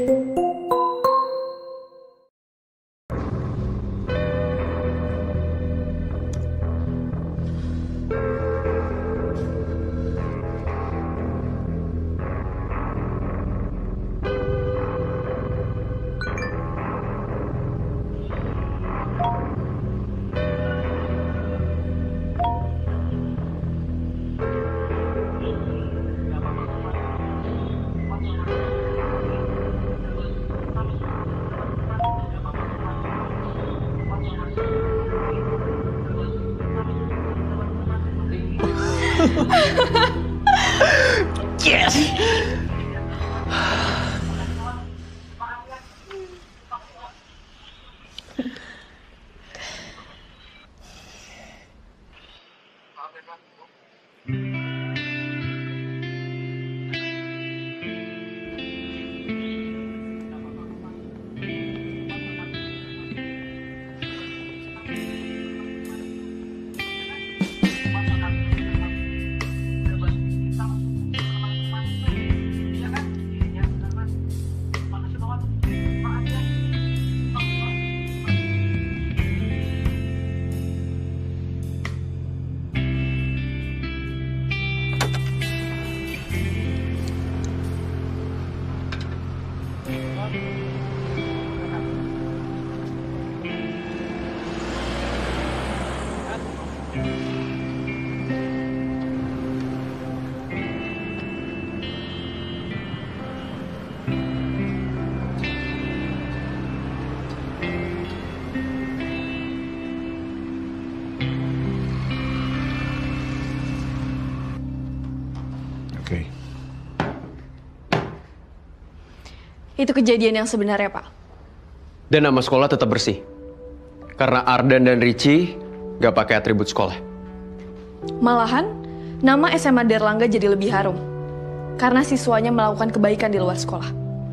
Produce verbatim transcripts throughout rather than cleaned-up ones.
Yes. Oke. Itu kejadian yang sebenarnya, Pak. Dan nama sekolah tetap bersih. Karena Ardan dan Richie gak pakai atribut sekolah. Malahan, nama S M A Derlangga jadi lebih harum. Karena siswanya melakukan kebaikan di luar sekolah.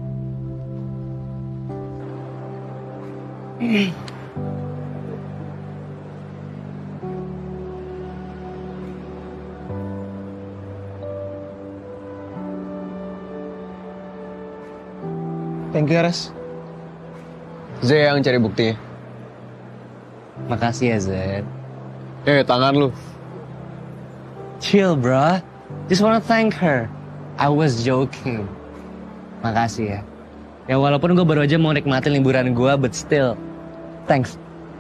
Thank you, Res. Z yang cari buktinya. Makasih ya, Z. Eh, tangan lu. Chill, bro. Just wanna thank her. I was joking. Makasih ya. Ya walaupun gue baru aja mau nikmatin liburan gue, but still, thanks.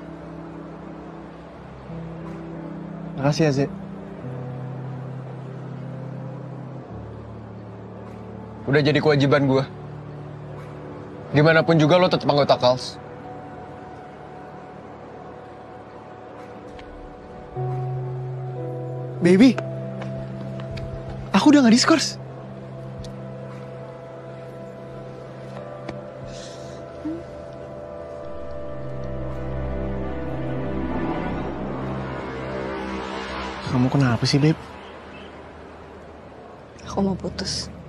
Makasih ya, Z. Udah jadi kewajiban gue. Gimana pun juga lo tetap anggota Kals. Baby, aku udah gak diskors. Kamu kenapa sih, Beb? Aku mau putus.